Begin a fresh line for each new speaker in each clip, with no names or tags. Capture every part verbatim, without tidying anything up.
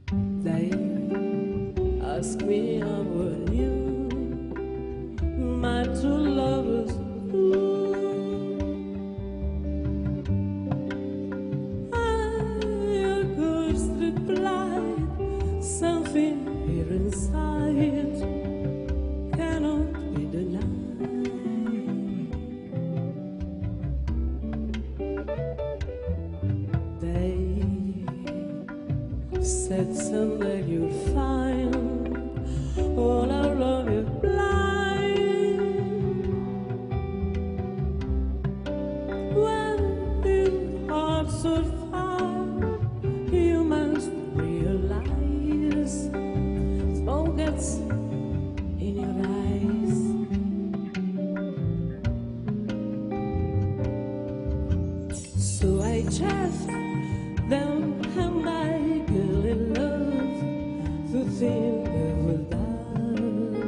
They ask me how were you, my two lovers. Ooh, I could reply something here inside cannot be denied. They said someday you'll find all our love is blind. When your hearts are fire, you must realize smoke gets in your eyes. So I just them and I girl in love to think they will die.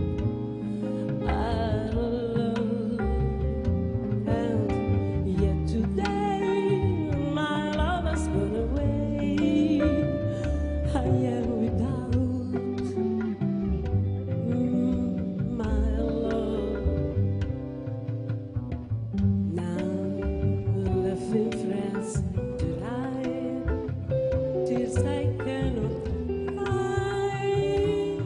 I love, and yet today my love has gone away. I am without mm, my love. Now left in France to lie, tears I cannot hide.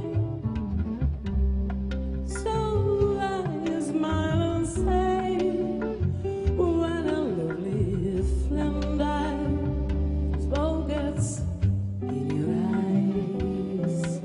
So I smile and say, when a lovely flame dies, smoke gets in your eyes.